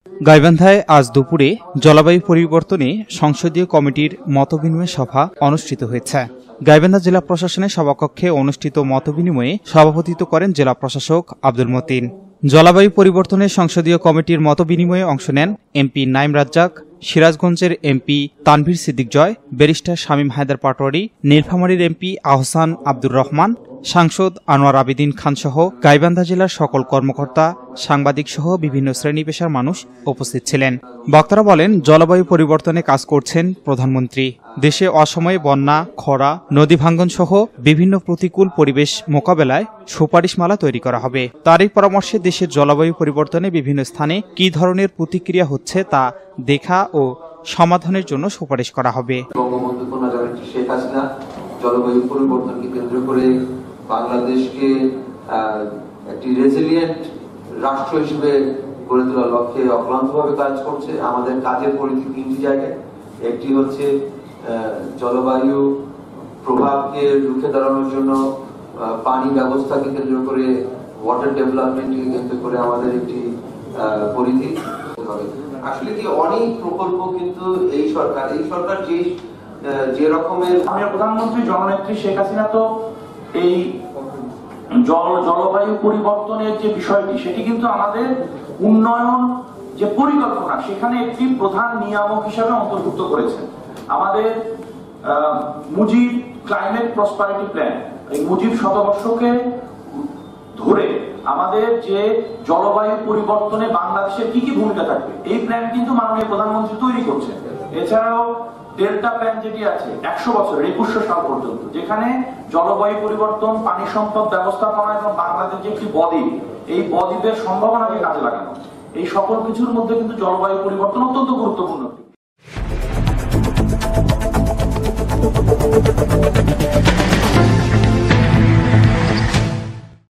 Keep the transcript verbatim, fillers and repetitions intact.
গাইবান্ধায় আজ দুপুরে জলবায়ু পরিবর্তনে সংসদীয় কমিটির মতবিনিময় সভা অনুষ্ঠিত হয়েছে। গাইবান্ধা জেলা প্রশাসনের সভাকক্ষে অনুষ্ঠিত মতবিনিময়ে সভাপতিত্ব করেন জেলা প্রশাসক আব্দুল মতিন। জলবায়ু পরিবর্তনে সংসদীয় কমিটির মতবিনিময়ে অংশ নেন এমপি নাইম রাজ্জাক, সিরাজগঞ্জের এমপি তানভীর সিদ্দিক জয়, ব্যারিস্টার শামীম হায়দার পাটোয়ারি, নীলফামারীর এমপি আহসান আব্দুর রহমান, সাংসদ আনোয়ার আবেদিন খান সহ গাইবান্ধা জেলার সকল কর্মকর্তা, সাংবাদিক সহ বিভিন্ন শ্রেণী পেশার মানুষ উপস্থিত ছিলেন। বক্তারা বলেন, জলবায়ু পরিবর্তনে কাজ করছেন প্রধানমন্ত্রী। দেশে অসময়ে বন্যা, খরা, নদী ভাঙ্গন সহ বিভিন্ন প্রতিকূল পরিবেশ মোকাবেলায় সুপারিশমালা তৈরি করা হবে। তারই পরামর্শে দেশের জলবায়ু পরিবর্তনে বিভিন্ন স্থানে কি ধরনের প্রতিক্রিয়া হচ্ছে তা দেখা ও সমাধানের জন্য সুপারিশ করা হবে। জলবায়ু পরিবর্তনকে কেন্দ্র করে বাংলাদেশকে একটি রেজিলিয়েন্ট রাষ্ট্র হিসেবে গড়ে তোলার লক্ষ্যে অক্লান্তভাবে কাজ করছে। আমাদের কাজের পরিধি তিনটি জায়গায়। একটি হচ্ছে জলবায়ু প্রভাবকে রুখে দাঁড়ানোর জন্য পানি ব্যবস্থাকে কেন্দ্র করে, ওয়াটার ডেভেলপমেন্টকে কেন্দ্র করে আমাদের একটি পরিধি। আসলে কি অনেক প্রকল্প কিন্তু এই সরকার এই সরকার যে যে রকমের প্রধানমন্ত্রী জননেত্রী শেখ হাসিনা তো এই জল জলবায়ু পরিবর্তনের যে বিষয়টি সেটি কিন্তু আমাদের উন্নয়ন যে পরিকল্পনা সেখানে একটি প্রধান নিয়ামক হিসাবে অন্তর্ভুক্ত করেছেন। আমাদের মুজিব ক্লাইমেট প্রসপারিটি প্ল্যান, এই মুজিব শতবর্ষকে ধরে আমাদের যে জলবায়ু পরিবর্তনে বাংলাদেশের কি কি ভূমিকা থাকবে এই প্ল্যান কিন্তু মাননীয় প্রধানমন্ত্রী তৈরি করছেন। এছাড়াও ডেল্টা প্ল্যান যেটি আছে একশো বছরের একুশশো সাল পর্যন্ত, যেখানে জলবায়ু পরিবর্তন, পানি সম্পদ ব্যবস্থাপনা এবং বাংলাদেশ যে একটি বদ্বীপ, এই বদ্বীপের সম্ভাবনাকে কাজে লাগানো, এই সকল কিছুর মধ্যে কিন্তু জলবায়ু পরিবর্তন অত্যন্ত গুরুত্বপূর্ণ।